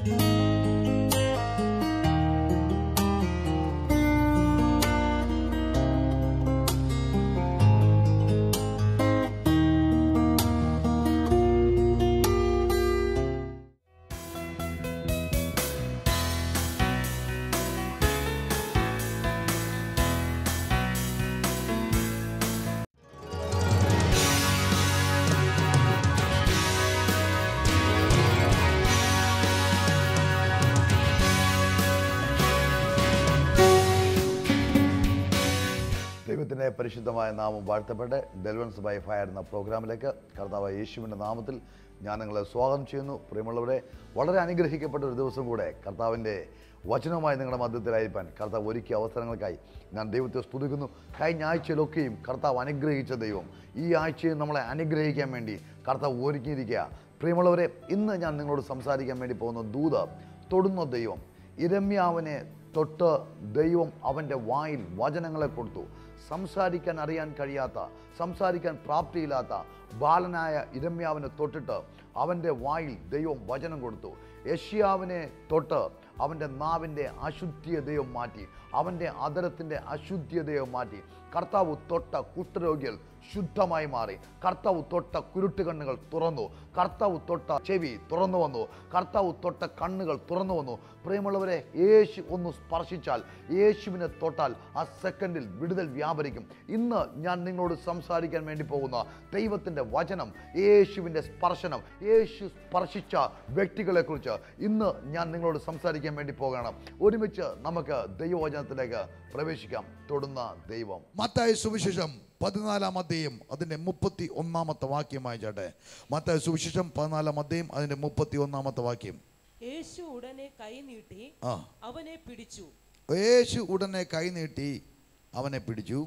ദൈവത്തിൻ്റെ പരിശുദ്ധമായ നാമം വാഴ്ത്തപ്പെട്ട് ഡെലിവറൻസ് ബൈ ഫയർ എന്ന പ്രോഗ്രാമിലേക്ക് കർത്താവായ യേശുവിൻ്റെ നാമത്തിൽ ഞാൻ നിങ്ങളെ സ്വാഗതം ചെയ്യുന്നു. പ്രിയമുള്ളവരെ, വളരെ അനുഗ്രഹിക്കപ്പെട്ട ഒരു ദിവസം കൂടെ കർത്താവിൻ്റെ വചനവുമായി നിങ്ങളുടെ മധ്യത്തിലായിരിക്കാൻ കർത്താവ് ഒരുക്കിയ അവസരങ്ങൾക്കായി ഞാൻ ദൈവത്തെ സ്തുതിക്കുന്നു. കഴിഞ്ഞ ആഴ്ചയിലൊക്കെയും കർത്താവ് അനുഗ്രഹിച്ച ദൈവം ഈ ആഴ്ചയും നമ്മളെ അനുഗ്രഹിക്കാൻ വേണ്ടി കർത്താവ് ഒരുക്കിയിരിക്കുക. പ്രിയമുള്ളവരെ, ഇന്ന് ഞാൻ നിങ്ങളോട് സംസാരിക്കാൻ വേണ്ടി പോകുന്ന ദൂത് തൊടുന്ന ദൈവം. യിരെമ്യാവിനെ തൊട്ട് ദൈവം അവൻ്റെ വായിൽ വചനങ്ങളെ കൊടുത്തു. സംസാരിക്കാൻ അറിയാൻ കഴിയാത്ത, സംസാരിക്കാൻ പ്രാപ്തിയില്ലാത്ത ബാലനായ യിരെമ്യാവിനെ തൊട്ടിട്ട് അവൻ്റെ വായിൽ ദൈവം വചനം കൊടുത്തു. യെശയ്യാവിനെ തൊട്ട് അവൻ്റെ നാവിൻ്റെ അശുദ്ധിയതയും മാറ്റി, അവൻ്റെ അധരത്തിൻ്റെ അശുദ്ധിയതയും മാറ്റി. കർത്താവ് തൊട്ട കുഷ്ഠരോഗികൾ ശുദ്ധമായി മാറി. കർത്താവ് തൊട്ട കുരുട്ട് കണ്ണുകൾ തുറന്നു. കർത്താവ് തൊട്ട ചെവി തുറന്നു വന്നു. കർത്താവ് തൊട്ട കണ്ണുകൾ തുറന്നു വന്നു. പ്രിയമുള്ളവരെ, യേശു ഒന്ന് സ്പർശിച്ചാൽ, യേശുവിനെ തൊട്ടാൽ ആ സെക്കൻഡിൽ വിടുതൽ വ്യാപരിക്കും. ഇന്ന് ഞാൻ നിങ്ങളോട് സംസാരിക്കാൻ വേണ്ടി പോകുന്ന ദൈവത്തിൻ്റെ വചനം, യേശുവിൻ്റെ സ്പർശനം, യേശു സ്പർശിച്ച വ്യക്തികളെക്കുറിച്ച് ഇന്ന് ഞാൻ നിങ്ങളോട് സംസാരിക്കാൻ വേണ്ടി പോകുകയാണ്. ഒരുമിച്ച് നമുക്ക് ദൈവവചനത്തിലേക്ക് പ്രവേശിക്കാം. തൊടുന്ന ദൈവം. മത്തായി സുവിശേഷം 14-ാം അധ്യായം അതിന്റെ 31-ാമത്തെ വാക്യമായി ചേട്ടെ. മത്തായി സുവിശേഷം 14-ാം അധ്യായം അതിന്റെ 31-ാമത്തെ വാക്യം. യേശു ഉടനെ കൈനീട്ടി അവനെ പിടിച്ചു. യേശു ഉടനെ കൈനീട്ടി അവനെ പിടിച്ചു.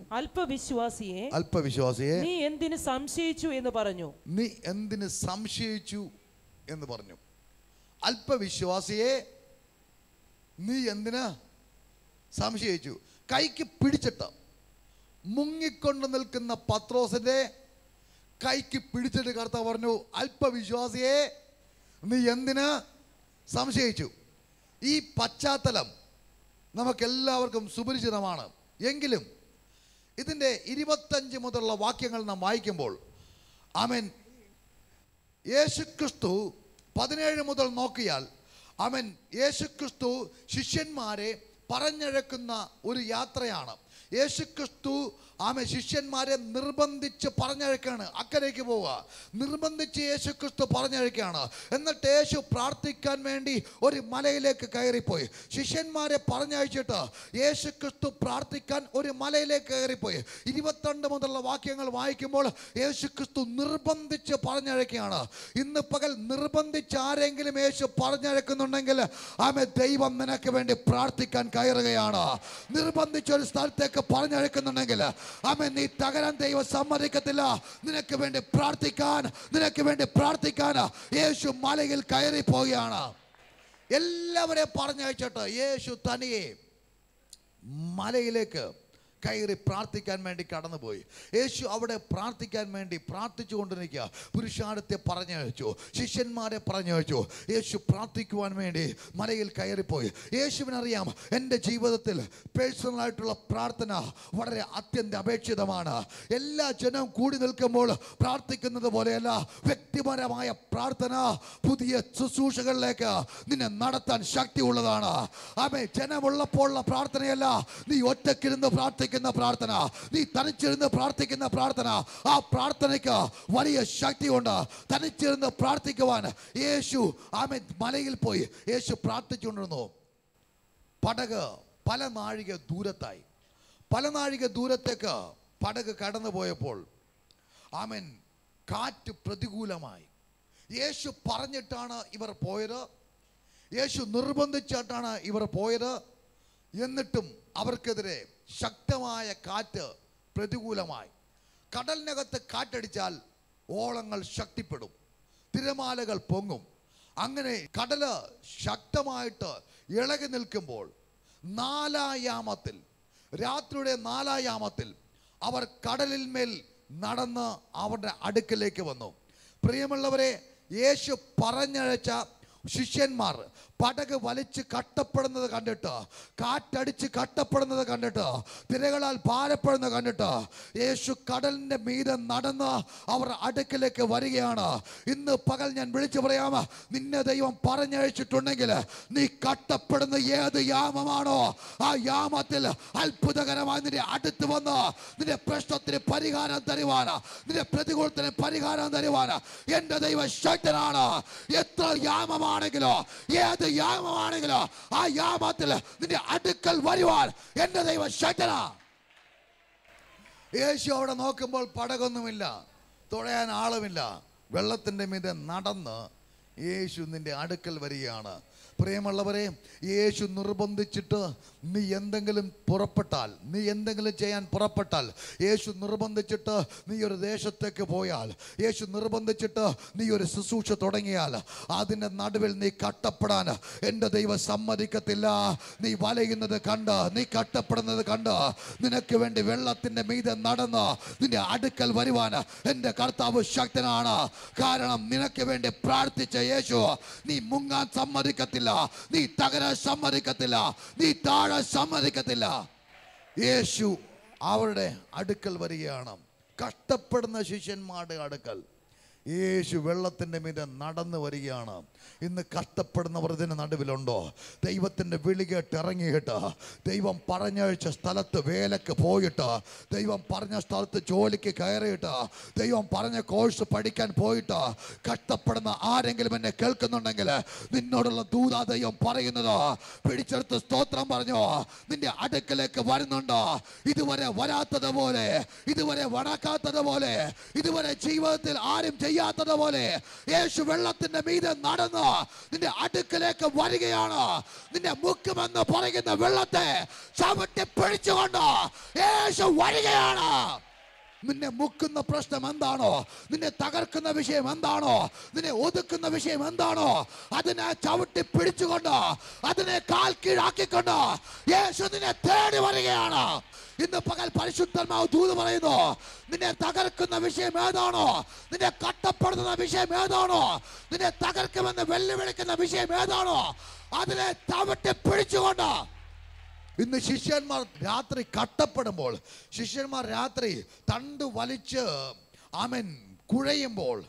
അല്പവിശ്വാസിയെ നീ എന്തിന് സംശയിച്ചു എന്ന് പറഞ്ഞു. നീ എന്തിന് സംശയിച്ചു എന്ന് പറഞ്ഞു. അല്പവിശ്വാസിയെ നീ എന്തിന് സംശയിച്ചു. കൈക്ക് പിടിച്ചിട്ട് മുങ്ങിക്കൊണ്ട് നിൽക്കുന്ന പത്രോസിന്റെ കൈക്ക് പിടിച്ചിട്ട് കർത്താവ് പറഞ്ഞു, അല്പവിശ്വാസിയെ നീ എന്തിന് സംശയിച്ചു. ഈ പശ്ചാത്തലം നമുക്കെല്ലാവർക്കും സുപരിചിതമാണ്. എങ്കിലും ഇതിൻ്റെ 25 മുതലുള്ള വാക്യങ്ങൾ നാം വായിക്കുമ്പോൾ ആമേൻ, യേശുക്രിസ്തു 17 മുതൽ നോക്കിയാൽ ആമേൻ, യേശുക്രിസ്തു ശിഷ്യന്മാരെ പറഞ്ഞഴക്കുന്ന ഒരു യാത്രയാണ്. യേശുക്രിസ്തു ശിഷ്യന്മാരെ നിർബന്ധിച്ച് പറഞ്ഞഴക്കാണ്. അക്കരയ്ക്ക് പോവുക, നിർബന്ധിച്ച് യേശുക്രിസ്തു പറഞ്ഞഴക്കാണ്. എന്നിട്ട് യേശു പ്രാർത്ഥിക്കാൻ വേണ്ടി ഒരു മലയിലേക്ക് കയറിപ്പോയി. ശിഷ്യന്മാരെ പറഞ്ഞയച്ചിട്ട് യേശുക്രിസ്തു പ്രാർത്ഥിക്കാൻ ഒരു മലയിലേക്ക് കയറിപ്പോയി. 22 മുതലുള്ള വാക്യങ്ങൾ വായിക്കുമ്പോൾ യേശുക്രിസ്തു നിർബന്ധിച്ച് പറഞ്ഞഴക്കാണ്. ഇന്ന് പകൽ നിർബന്ധിച്ച് ആരെങ്കിലും യേശു പറഞ്ഞഴക്കുന്നുണ്ടെങ്കിൽ ദൈവം നിനക്ക് വേണ്ടി പ്രാർത്ഥിക്കാൻ കയറുകയാണ്. നിർബന്ധിച്ചൊരു സ്ഥലത്തേക്ക് പറഞ്ഞഴക്കുന്നുണ്ടെങ്കിൽ നീ തകരാൻ ദൈവം സമ്മതിക്കത്തില്ല. നിനക്ക് വേണ്ടി പ്രാർത്ഥിക്കാൻ യേശു മലയിൽ കയറി പോവുകയാണ്. എല്ലാവരെയും പറഞ്ഞയച്ചിട്ട് യേശു തനിയെ മലയിലേക്ക് കയറി പ്രാർത്ഥിക്കാൻ വേണ്ടി കടന്നുപോയി. യേശു അവിടെ പ്രാർത്ഥിക്കാൻ വേണ്ടി പ്രാർത്ഥിച്ചു കൊണ്ടിരിക്കുക. പുരുഷാരത്തെ പറഞ്ഞയച്ചു, ശിഷ്യന്മാരെ പറഞ്ഞയച്ചു. യേശു പ്രാർത്ഥിക്കുവാൻ വേണ്ടി മലയിൽ കയറിപ്പോയി. യേശുവിനറിയാം എൻ്റെ ജീവിതത്തിൽ പേഴ്സണലായിട്ടുള്ള പ്രാർത്ഥന വളരെ അത്യന്താപേക്ഷിതമാണ്. എല്ലാ ജനവും കൂടി നിൽക്കുമ്പോൾ പ്രാർത്ഥിക്കുന്നത് പോലെയല്ല, വ്യക്തിപരമായ പ്രാർത്ഥന പുതിയ ശുശ്രൂഷകളിലേക്ക് നിന്നെ നടത്താൻ ശക്തിയുള്ളതാണ്. ജനമുള്ളപ്പോഴുള്ള പ്രാർത്ഥനയല്ല, നീ ഒറ്റക്കിരുന്ന് പ്രാർത്ഥിക്കുന്ന പ്രാർത്ഥന, നീ തനിച്ചിരുന്ന് പ്രാർത്ഥിക്കുന്ന പ്രാർത്ഥന. ആ പ്രാർത്ഥനയ്ക്ക് വലിയ ശക്തിയുണ്ട്. തനിച്ചിരുന്ന് പ്രാർത്ഥിക്കുവാൻ യേശു മലയിൽ പോയി യേശു പ്രാർത്ഥിച്ചുകൊണ്ടിരുന്നു. പടക് പല നാഴിക ദൂരത്തായി. പല നാഴിക ദൂരത്തേക്ക് പടക് കടന്നു പോയപ്പോൾ കാറ്റ് പ്രതികൂലമായി. യേശു പറഞ്ഞിട്ടാണ് ഇവർ പോയത്, യേശു നിർബന്ധിച്ചിട്ടാണ് ഇവർ പോയത്. എന്നിട്ടും അവർക്കെതിരെ ശക്തമായ കാറ്റ് പ്രതികൂലമായി. കടലിനകത്ത് കാറ്റടിച്ചാൽ ഓളങ്ങൾ ശക്തിപ്പെടും, തിരമാലകൾ പൊങ്ങും. അങ്ങനെ കടല് ശക്തമായിട്ട് ഇളകി നിൽക്കുമ്പോൾ രാത്രിയുടെ 4-ാം യാമത്തിൽ അവർ കടലിൽ മേൽ നടന്ന് അവരുടെ അടുക്കലേക്ക് വന്നു. പ്രിയമുള്ളവരെ, യേശു പറഞ്ഞയച്ച ശിഷ്യന്മാർ പടക് വലിച്ച് കട്ടപ്പെടുന്നത് കണ്ടിട്ട്, കാറ്റടിച്ച് കട്ടപ്പെടുന്നത് കണ്ടിട്ട്, തിരകളാൽ ഭാരപ്പെടുന്നത് കണ്ടിട്ട് യേശു കടലിന്റെ മീതെ നടന്ന് അവർ അടുക്കിലേക്ക് വരികയാണ്. ഇന്ന് പകൽ ഞാൻ വിളിച്ചു പറയാം, നിന്നെ ദൈവം പറഞ്ഞയച്ചിട്ടുണ്ടെങ്കിൽ നീ കട്ടപ്പെടുന്ന ഏത് യാമമാണോ ആ യാമത്തിൽ അത്ഭുതകരമായി നിന്റെ അടുത്ത് വന്ന് നിന്റെ പ്രശ്നത്തിന് പരിഹാരം തരുവാൻ, നിന്റെ പ്രതികൂലത്തിന് പരിഹാരം തരുവാൻ എന്റെ ദൈവം ശക്തനാണ്. എത്ര യാമമാണെങ്കിലോ, ഏത് യാമമാണെങ്കിലോ ആ യാമത്തിൽ നിന്റെ അടുക്കൽ വരുവാൻ എന്റെ ദൈവം ശക്തനാ. യേശു അവിടെ നോക്കുമ്പോൾ പടകൊന്നുമില്ല, തുഴയാൻ ആളുമില്ല. വെള്ളത്തിൻ്റെ മീതെ നടന്ന് യേശു നിന്റെ അടുക്കൽ വരികയാണ്. പ്രിയമുള്ളവരെ, യേശു നിർബന്ധിച്ചിട്ട് നീ എന്തെങ്കിലും പുറപ്പെട്ടാൽ, നീ എന്തെങ്കിലും ചെയ്യാൻ പുറപ്പെട്ടാൽ, യേശു നിർബന്ധിച്ചിട്ട് നീ ഒരു ദേശത്തേക്ക് പോയാൽ, യേശു നിർബന്ധിച്ചിട്ട് നീ ഒരു ശുശ്രൂഷ തുടങ്ങിയാൽ, അതിൻ്റെ നടുവിൽ നീ കട്ടപ്പെടാൻ എൻ്റെ ദൈവം സമ്മതിക്കത്തില്ല. നീ വലയുന്നത് കണ്ട്, നീ കട്ടപ്പെടുന്നത് കണ്ട് നിനക്ക് വേണ്ടി വെള്ളത്തിൻ്റെ മീതെ നടന്ന് നിന്റെ അടുക്കൽ വരുവാൻ എൻ്റെ കർത്താവ് ശക്തനാണ്. കാരണം നിനക്ക് വേണ്ടി പ്രാർത്ഥിച്ച യേശു നീ മുങ്ങാൻ സമ്മതിക്കത്തില്ല, നീ തകരാൻ സമ്മതിക്കത്തില്ല, നീ താഴാൻ സമ്മതിക്കത്തില്ല. യേശു അവരുടെ അടുക്കൽ വരികയാണ്, കഷ്ടപ്പെടുന്ന ശിഷ്യന്മാരുടെ അടുക്കൽ. യേശു വെള്ളത്തിൻ്റെ മീതെ നടന്നു വരികയാണ്. ഇന്ന് കഷ്ടപ്പെടുന്നവർ ഇതിന് നടുവിലുണ്ടോ? ദൈവത്തിൻ്റെ വിളി കേട്ട് ഇറങ്ങിയിട്ട്, ദൈവം പറഞ്ഞയച്ച സ്ഥലത്ത് വേലക്ക് പോയിട്ട്, ദൈവം പറഞ്ഞ സ്ഥലത്ത് ജോലിക്ക് കയറിയിട്ട്, ദൈവം പറഞ്ഞ കോഴ്സ് പഠിക്കാൻ പോയിട്ട് കഷ്ടപ്പെടുന്ന ആരെങ്കിലും എന്നെ കേൾക്കുന്നുണ്ടെങ്കിൽ നിന്നോടുള്ള ദൂത ദൈവം പറയുന്നത്, പിടിച്ചെടുത്ത് സ്തോത്രം പറഞ്ഞോ, നിന്റെ അടുക്കലേക്ക് വരുന്നുണ്ടോ. ഇതുവരെ വരാത്തതുപോലെ, ഇതുവരെ വടക്കാത്തതുപോലെ, ഇതുവരെ ജീവിതത്തിൽ ആരും ചെയ്യാത്തതുപോലെ യേശു വെള്ളത്തിന്റെ മീതെ നടന്ന് നിന്റെ അടുക്കലേക്ക് വരികയാണ്. നിന്റെ മുക്കുമെന്ന് പറയുന്ന വെള്ളത്തെ ചവിട്ടി പിടിച്ചുകൊണ്ട് യേശു വരികയാണ്. നിന്നെ മുക്കുന്ന പ്രശ്നം എന്താണോ, നിന്നെ തകർക്കുന്ന വിഷയം എന്താണോ, നിന്നെ ഒതുക്കുന്ന വിഷയം എന്താണോ, അതിനെ ചവിട്ടി പിടിച്ചുകൊണ്ട്, അതിനെ കാൽ കീഴാക്കിക്കൊണ്ട് യേശു നിന്നെ തേടി വരികയാണ്. ഇന്ന് പകൽ പരിശുദ്ധാത്മാവ് ദൂത് പറയുന്നു, നിന്നെ തകർക്കുന്ന വിഷയം ഏതാണോ, നിന്നെ കട്ടപ്പെടുത്തുന്ന വിഷയം ഏതാണോ, നിന്നെ തകർക്കുമെന്ന് വെല്ലുവിളിക്കുന്ന വിഷയം ഏതാണോ, അതിനെ ചവിട്ടി പിടിച്ചുകൊണ്ട്. ഇന്ന് ശിഷ്യന്മാർ രാത്രി കട്ടപ്പെടുമ്പോൾ, ശിഷ്യന്മാർ രാത്രി തണ്ട് വലിച്ച് കുഴയുമ്പോൾ,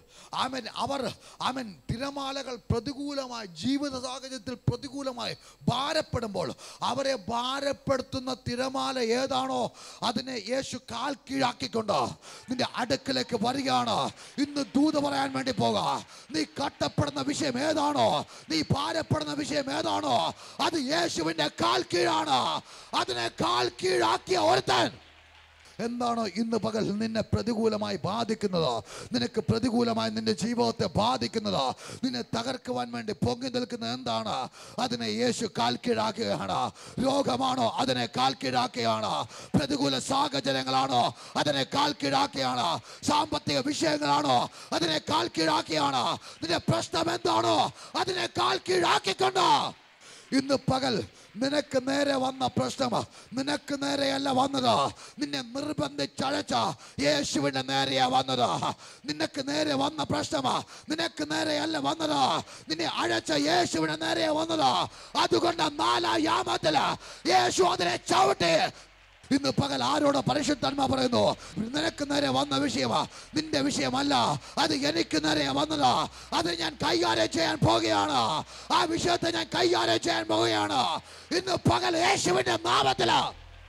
തിരമാലകൾ പ്രതികൂലമായി, ജീവിത സാഹചര്യത്തിൽ പ്രതികൂലമായി ഭാരപ്പെടുമ്പോൾ, അവരെ ഭാരപ്പെടുത്തുന്ന തിരമാല ഏതാണോ അതിനെ യേശു കാൽ കീഴാക്കിക്കൊണ്ട് നിന്റെ അടുക്കലേക്ക് വരികയാണ്. ഇന്ന് ദൂത് പറയാൻ വേണ്ടി പോകാ. നീ കട്ടപ്പെടുന്ന വിഷയം ഏതാണോ, നീ ഭാരപ്പെടുന്ന വിഷയം ഏതാണോ, അത് യേശുവിന്റെ കാൽ കീഴാണ്. അതിനെ കാൽ കീഴാക്കിയ ഒരുത്തൻ എന്താണോ ഇന്ന് പകൽ നിന്നെ പ്രതികൂലമായി ബാധിക്കുന്നത്, നിനക്ക് പ്രതികൂലമായി നിന്റെ ജീവിതത്തെ ബാധിക്കുന്നത്, നിന്നെ തകർക്കുവാൻ വേണ്ടി പൊങ്ങി നിൽക്കുന്നത് എന്താണ്, അതിനെ യേശു കാൽക്കീഴാക്കുകയാണ്. രോഗമാണോ, അതിനെ കാൽക്കീഴാക്കുകയാണ്. പ്രതികൂല സാഹചര്യങ്ങളാണോ, അതിനെ കാൽക്കീഴാക്കുകയാണ്. സാമ്പത്തിക വിഷയങ്ങളാണോ, അതിനെ കാൽക്കീഴാക്കുകയാണ്. നിന്റെ പ്രശ്നം എന്താണോ, അതിനെ കാൽക്കീഴാക്കിക്കൊണ്ട് ഇന്ന് പകൽ നിനക്ക് നേരെ വന്ന പ്രശ്നം നിനക്ക് നേരെയല്ല വന്നത്, നിന്നെ നിർബന്ധിച്ചഴച്ച യേശുവിന്റെ നേരെയാ വന്നത്. നിനക്ക് നേരെ വന്ന പ്രശ്നം നിനക്ക് നേരെയല്ല വന്നത്, നിന്നെ അഴച്ച യേശുവിന്റെ നേരെയാ വന്നത്. അതുകൊണ്ട് 4 യാമത്തില് യേശു അതിനെ ചവിട്ടി. ഇന്ന് പകൽ ആരോട് പരിശുദ്ധാത്മാവ് പറയുന്നു, നിനക്ക് നേരെ വന്ന വിഷയമാ, നിന്റെ വിഷയമല്ല, അത് എനിക്ക് നേരെ വന്നതാ. അത് ഞാൻ കൈകാര്യം ചെയ്യാൻ പോവുകയാണ്, ആ വിഷയത്തെ ഞാൻ കൈകാര്യം ചെയ്യാൻ പോവുകയാണ്. ഇന്ന് പകൽ യേശുവിന്റെ നാമത്തില്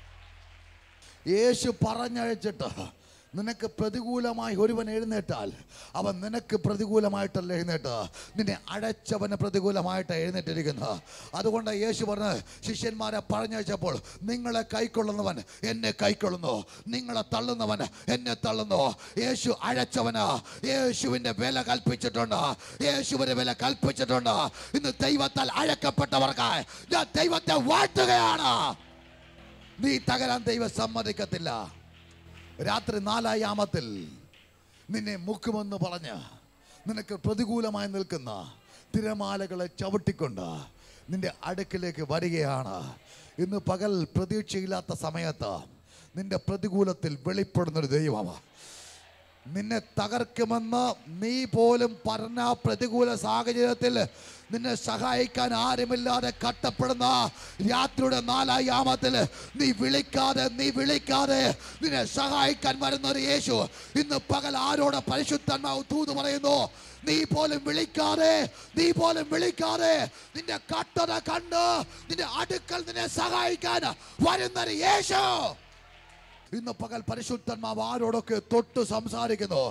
യേശു പറഞ്ഞയച്ചിട്ട് നിനക്ക് പ്രതികൂലമായി ഒരുവൻ എഴുന്നേറ്റാൽ അവൻ നിനക്ക് പ്രതികൂലമായിട്ടല്ല എഴുന്നേറ്റ്, നിന്നെ അടച്ചവന് പ്രതികൂലമായിട്ട് എഴുന്നേറ്റിരിക്കുന്നത്. അതുകൊണ്ട് യേശു പറഞ്ഞ് ശിഷ്യന്മാരെ പറഞ്ഞയച്ചപ്പോൾ, നിങ്ങളെ കൈക്കൊള്ളുന്നവൻ എന്നെ കൈക്കൊള്ളുന്നു, നിങ്ങളെ തള്ളുന്നവൻ എന്നെ തള്ളുന്നു. യേശു അഴച്ചവന് യേശുവിൻ്റെ വില കൽപ്പിച്ചിട്ടുണ്ട്, യേശുവിൻ്റെ വില കൽപ്പിച്ചിട്ടുണ്ട്. ഇന്ന് ദൈവത്താൽ അഴക്കപ്പെട്ടവർക്കായി ഞാൻ ദൈവത്തെ വാഴ്ത്തുകയാണ്. നീ തകരാൻ ദൈവം സമ്മതിക്കത്തില്ല. രാത്രി 4 യാമത്തിൽ നിന്നെ മുക്കുമെന്ന് പറഞ്ഞ് നിനക്ക് പ്രതികൂലമായി നിൽക്കുന്ന തിരമാലകളെ ചവിട്ടിക്കൊണ്ട് നിന്റെ അടുക്കിലേക്ക് വരികയാണ്. ഇന്ന് പകൽ പ്രതീക്ഷയില്ലാത്ത സമയത്ത് നിന്റെ പ്രതികൂലത്തിൽ വെളിപ്പെടുന്നൊരു ദൈവമാണ്. നിന്നെ തകർക്കുമെന്ന് നീ പോലും പറഞ്ഞ പ്രതികൂല സാഹചര്യത്തിൽ നിന്നെ സഹായിക്കാൻ ആരുമില്ലാതെ കട്ടപ്പെടുന്ന രാത്രിയുടെ 4-ാം യാമത്തിൽ നീ വിളിക്കാതെ നിന്നെ സഹായിക്കാൻ വരുന്ന ഒരു യേശു ഇന്ന് പകൽ ആരോട് പരിശുദ്ധാത്മാവ് ദൂത് പറയുന്നു? നീ പോലും വിളിക്കാതെ നിന്റെ കട്ടത കണ്ട് നിന്റെ അടുക്കൽ നിന്നെ സഹായിക്കാൻ വരുന്നൊരു യേശു ഇന്ന് പകൽ പരിശുദ്ധന്മാവ് ആരോടൊക്കെ തൊട്ട് സംസാരിക്കുന്നു.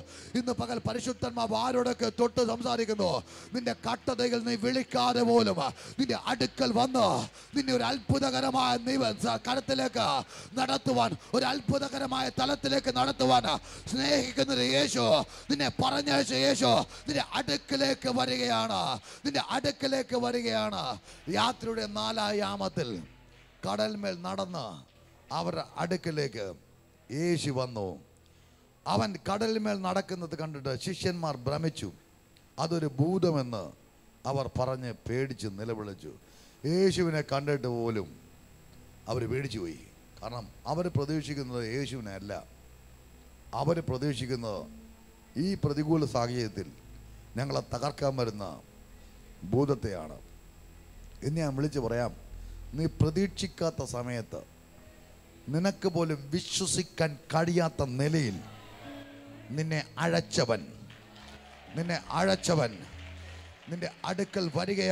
നിന്റെ കട്ടതകൾ നീ വിളിക്കാതെ പോലും നിന്റെ അടുക്കൽ വന്ന് നിന്നെ ഒരു അത്ഭുതകരമായ കരത്തിലേക്ക് നടത്തുവാൻ, ഒരു അത്ഭുതകരമായ തലത്തിലേക്ക് നടത്തുവാൻ സ്നേഹിക്കുന്ന യേശു, നിന്നെ പറഞ്ഞയച്ച യേശു നിന്റെ അടുക്കലേക്ക് വരികയാണ്. യാത്രയുടെ 4-ാം യാമത്തിൽ കടൽമേൽ നടന്ന് അവരുടെ അടുക്കലേക്ക് യേശു വന്നു. അവൻ കടലിന്മേൽ നടക്കുന്നത് കണ്ടിട്ട് ശിഷ്യന്മാർ ഭ്രമിച്ചു. അതൊരു ഭൂതമെന്ന് അവർ പറഞ്ഞ് പേടിച്ച് നിലവിളിച്ചു. യേശുവിനെ കണ്ടിട്ട് പോലും അവർ പേടിച്ചു പോയി. കാരണം അവർ പ്രതീക്ഷിക്കുന്നത് യേശുവിനെ അല്ല. അവർ പ്രതീക്ഷിക്കുന്നത് ഈ പ്രതികൂല സാഹചര്യത്തിൽ ഞങ്ങളെ തകർക്കാൻ വരുന്ന ഭൂതത്തെയാണ്. എന്ന് ഞാൻ വിളിച്ച് പറയാം, നീ പ്രതീക്ഷിക്കാത്ത സമയത്ത്, നിനക്ക് പോലും വിശ്വസിക്കാൻ കഴിയാത്ത നിലയിൽ നിന്നെ അഴച്ചവൻ നിന്റെ അടുക്കൽ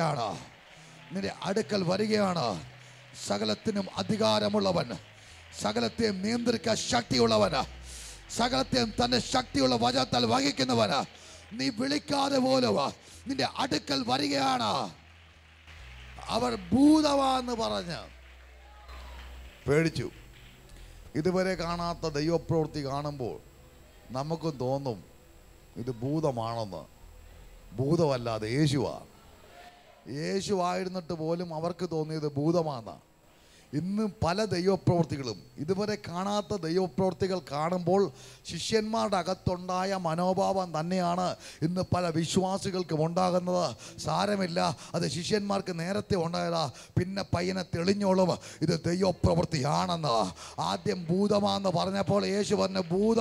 വരികയാണ്. സകലത്തിനും അധികാരമുള്ളവൻ, സകലത്തെയും നിയന്ത്രിക്കാൻ ശക്തിയുള്ളവൻ, സകലത്തെയും തന്റെ ശക്തിയുള്ള വചനത്താൽ വഹിക്കുന്നവൻ നീ വിളിക്കാതെ പോലും നിന്റെ അടുക്കൽ വരികയാണ്. അവർ ഭൂതമാണെന്ന് പറഞ്ഞ് പേടിച്ചു. ഇതുവരെ കാണാത്ത ദൈവപ്രവൃത്തി കാണുമ്പോൾ നമുക്കും തോന്നും ഇത് ഭൂതമാണെന്ന്. ഭൂതമല്ലാതെ യേശുവായിരുന്നിട്ട് പോലും അവർക്ക് തോന്നിയത് ഭൂതമാണെന്ന്. ഇന്ന് പല ദൈവപ്രവൃത്തികളും, ഇതുവരെ കാണാത്ത ദൈവപ്രവൃത്തികൾ കാണുമ്പോൾ ശിഷ്യന്മാരുടെ അകത്തുണ്ടായ മനോഭാവം തന്നെയാണ് ഇന്ന് പല വിശ്വാസികൾക്കും ഉണ്ടാകുന്നത്. സാരമില്ല, അത് ശിഷ്യന്മാർക്ക് നേരത്തെ ഉണ്ടായതാ, പിന്നെ പയ്യനെ തെളിഞ്ഞോളും ഇത് ദൈവപ്രവൃത്തിയാണെന്ന്. ആദ്യം ഭൂതമാണെന്ന് പറഞ്ഞപ്പോൾ യേശു പറഞ്ഞു,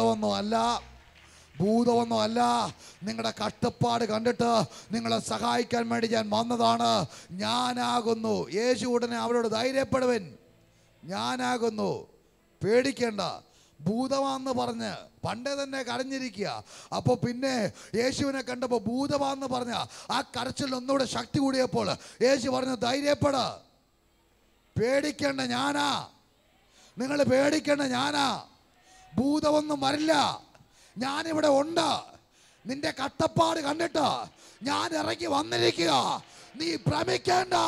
ഭൂതമൊന്നും അല്ല, നിങ്ങളുടെ കഷ്ടപ്പാട് കണ്ടിട്ട് നിങ്ങളെ സഹായിക്കാൻ വേണ്ടി ഞാൻ വന്നതാണ്. ഞാനാകുന്നു. യേശു ഉടനെ അവരോട് ധൈര്യപ്പെടുവൻ, ഞാനാകുന്നു, പേടിക്കേണ്ട. ഭൂതമാണെന്ന് പറഞ്ഞ് പണ്ടേ തന്നെ കരഞ്ഞിരിക്കുക. അപ്പോൾ പിന്നെ യേശുവിനെ കണ്ടപ്പോൾ ഭൂതമാണെന്ന് പറഞ്ഞ ആ കരച്ചിൽ ഒന്നുകൂടെ ശക്തി കൂടിയപ്പോൾ യേശു പറഞ്ഞു, ധൈര്യപ്പെട, പേടിക്കേണ്ട ഞാനാ, നിങ്ങൾ പേടിക്കേണ്ട ഞാനാ, ഭൂതമൊന്നും വരില്ല, ഞാനിവിടെ ഉണ്ട്. നിന്റെ കട്ടപ്പാട് കണ്ടിട്ട് ഞാൻ ഇറങ്ങി വന്നിരിക്കുക. നീ ഭ്രമിക്കേണ്ട,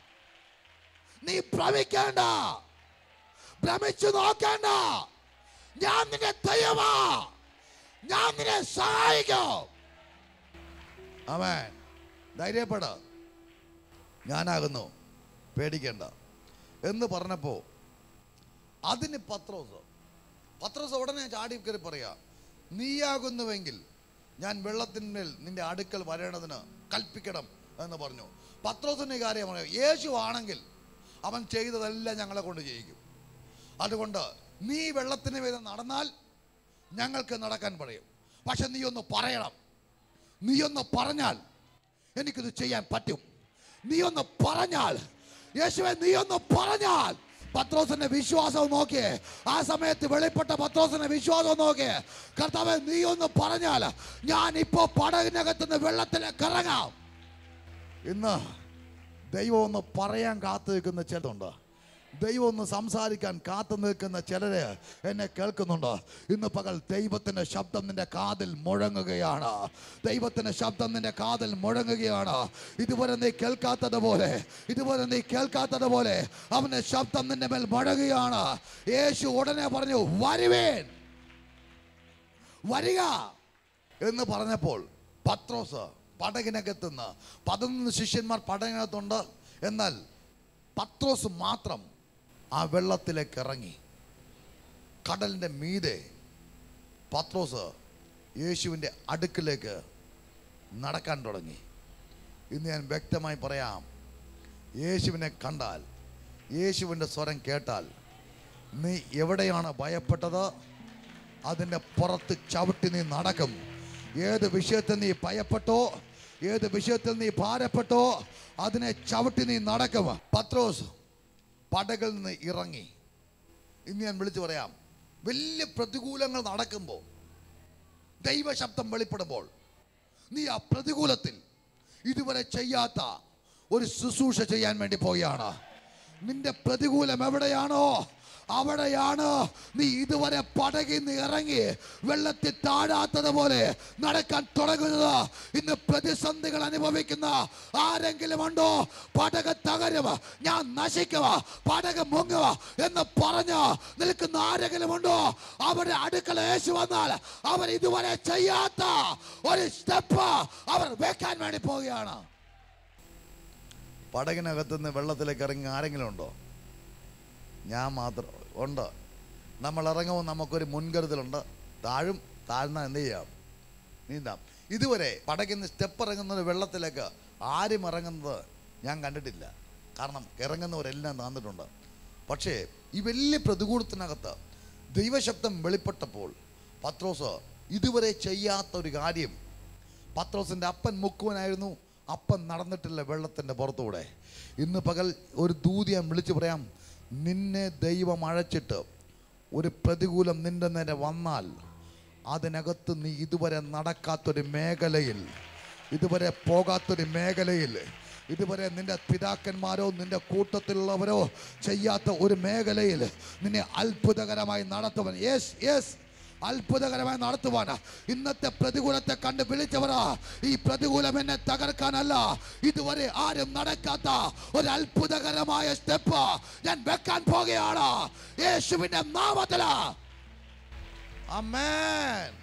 ഭ്രമിച്ചു നോക്കേണ്ട. ഞാൻ നിന്നെ ദൈവമാ, ഞാൻ നിന്നെ സഹായിക്കും. ആമേൻ. ധൈര്യപ്പെട, ഞാനാകുന്നു, പേടിക്കേണ്ട എന്ന് പറഞ്ഞപ്പോ അതിന് പത്രോസ് ഉടനെ ചാടി കയറി പറയാ, നീയാകുന്നുവെങ്കിൽ ഞാൻ വെള്ളത്തിന്മേൽ നിന്റെ അടുക്കൽ വരേണ്ടതിന് കൽപ്പിക്കണം എന്ന് പറഞ്ഞു. പത്രോസിന്റെ കാര്യം പറയാം, യേശു ആണെങ്കിൽ അവൻ ചെയ്തതെല്ലാം ഞങ്ങളെ കൊണ്ട് ചെയ്യിക്കും. അതുകൊണ്ട് നീ വെള്ളത്തിന് മീതെ നടന്നാൽ ഞങ്ങൾക്ക് നടക്കാൻ പറയും. പക്ഷെ നീ ഒന്ന് പറയണം, നീ ഒന്ന് പറഞ്ഞാൽ എനിക്കിത് ചെയ്യാൻ പറ്റും. നീ ഒന്ന് പറഞ്ഞാൽ, യേശുവേ നീ ഒന്ന് പറഞ്ഞാൽ. പത്രോസിന്റെ വിശ്വാസം നോക്കിയേ, ആ സമയത്ത് വെളിപ്പെട്ട പത്രോസിന്റെ വിശ്വാസം നോക്കിയേ. കർത്താവേ നീ ഒന്ന് പറഞ്ഞാൽ ഞാൻ ഇപ്പോ പടകിനകത്തുനിന്ന് വെള്ളത്തിലേക്ക് ഇറങ്ങാം. ഇന്ന് ദൈവം ഒന്ന് പറയാൻ കാത്തു നിൽക്കുന്ന ചിലരുണ്ട്. ദൈവം ഒന്ന് സംസാരിക്കാൻ കാത്തു നിൽക്കുന്ന ചിലര് എന്നെ കേൾക്കുന്നുണ്ട്. ഇന്ന് പകൽ ദൈവത്തിന്റെ ശബ്ദം നിന്റെ കാതിൽ മുഴങ്ങുകയാണ്. ദൈവത്തിന്റെ ശബ്ദം നിന്റെ കാതിൽ മുഴങ്ങുകയാണ്. ഇതുവരെ നീ കേൾക്കാത്തത് പോലെ അവന്റെ ശബ്ദം നിന്റെ മേൽ മുഴങ്ങുകയാണ്. യേശു ഉടനെ പറഞ്ഞു, വരുവേൻ, വരിക എന്ന് പറഞ്ഞപ്പോൾ പത്രോസ് പടകിനകത്തുനിന്ന് 11 ശിഷ്യന്മാർ പടകിനകത്തുണ്ട്. എന്നാൽ പത്രോസ് മാത്രം ആ വെള്ളത്തിലേക്ക് ഇറങ്ങി. കടലിൻ്റെ മീതെ പത്രോസ് യേശുവിൻ്റെ അടുക്കിലേക്ക് നടക്കാൻ തുടങ്ങി. ഇന്ന് ഞാൻ വ്യക്തമായി പറയാം, യേശുവിനെ കണ്ടാൽ, യേശുവിൻ്റെ സ്വരം കേട്ടാൽ, നീ എവിടെയാണ് ഭയപ്പെട്ടത്, അതിൻ്റെ പുറത്ത് ചവിട്ടി നീ നടക്കും. ഏത് വിഷയത്തിൽ നീ ഭയപ്പെട്ടോ, ഏത് വിഷയത്തിൽ നീ ഭാരപ്പെട്ടോ, അതിനെ ചവിട്ടി നീ നടക്കും. പത്രോസ് പടകിൽ നിന്ന് ഇറങ്ങി. ഇന്ന് ഞാൻ വിളിച്ചു പറയാം, വലിയ പ്രതികൂലങ്ങൾ നടക്കുമ്പോൾ, ദൈവശബ്ദം വെളിപ്പെടുമ്പോൾ, നീ ആ പ്രതികൂലത്തിൽ ഇതുവരെ ചെയ്യാത്ത ഒരു ശുശ്രൂഷ ചെയ്യാൻ വേണ്ടി പോയാണ്. നിന്റെ പ്രതികൂലം എവിടെയാണോ അവിടെയാണ് നീ ഇതുവരെ പടകിൽ നിന്ന് ഇറങ്ങി വെള്ളത്തിൽ താഴാത്തതുപോലെ നടക്കാൻ തുടങ്ങുന്നത്. ഇന്ന് പ്രതിസന്ധികൾ അനുഭവിക്കുന്ന ആരെങ്കിലും ഉണ്ടോ? പടക് തകരുക, ഞാൻ നശിക്കുക, പടക് മുങ്ങുക എന്ന് പറഞ്ഞ് നിൽക്കുന്ന ആരെങ്കിലും ഉണ്ടോ? അവരുടെ അടുക്കൽ യേശു വന്നാൽ അവർ ഇതുവരെ ചെയ്യാത്ത ഒരു സ്റ്റെപ്പ് അവർ വെക്കാൻ വേണ്ടി പോവുകയാണ്. പടകിനകത്തുനിന്ന് വെള്ളത്തിലേക്ക് ഇറങ്ങി ആരെങ്കിലും ഉണ്ടോ? ഞാൻ മാത്രം ഉണ്ട്. നമ്മൾ ഇറങ്ങുമ്പോൾ നമുക്കൊരു മുൻകരുതലുണ്ട്. താഴ്ന്നാൽ എന്ത് ചെയ്യാം? നീന്താം. ഇതുവരെ പടകിൽ നിന്ന് സ്റ്റെപ്പ് ഇറങ്ങുന്നത് വെള്ളത്തിലേക്ക് ആരും ഇറങ്ങുന്നത് ഞാൻ കണ്ടിട്ടില്ല. കാരണം ഇറങ്ങുന്നവരെല്ലാം താന്നിട്ടുണ്ട്. പക്ഷേ ഈ വലിയ പ്രതികൂലത്തിനകത്ത് ദൈവശബ്ദം വെളിപ്പെട്ടപ്പോൾ പത്രോസ് ഇതുവരെ ചെയ്യാത്ത ഒരു കാര്യം, പത്രോസിൻ്റെ അപ്പൻ മുക്കുവനായിരുന്നു, അപ്പൻ നടന്നിട്ടില്ല വെള്ളത്തിൻ്റെ പുറത്തൂടെ. ഇന്ന് പകൽ ഒരു ദൂത് ഞാൻ വിളിച്ചു പറയാം, നിന്നെ ദൈവം അഴച്ചിട്ട് ഒരു പ്രതികൂലം നിന്റെ നേരെ വന്നാൽ അതിനകത്ത് നീ ഇതുവരെ നടക്കാത്തൊരു മേഖലയിൽ, ഇതുവരെ പോകാത്തൊരു മേഖലയിൽ, ഇതുവരെ നിന്റെ പിതാക്കന്മാരോ നിന്റെ കൂട്ടത്തിലുള്ളവരോ ചെയ്യാത്ത ഒരു മേഖലയിൽ നിന്നെ അത്ഭുതകരമായി നടത്തുവാൻ, യെസ് അത്ഭുതകരമായി നടത്തുവാൻ ഇന്നത്തെ പ്രതികൂലത്തെ കണ്ട് വിളിച്ചവരാ. ഈ പ്രതികൂലം എന്നെ തകർക്കാനല്ല, ഇതുവരെ ആരും നടക്കാത്ത ഒരു അത്ഭുതകരമായ സ്റ്റെപ്പ് ഞാൻ വെക്കാൻ പോകുകയാണ് യേശുവിന്റെ നാമത്തിൽ. ആമേൻ.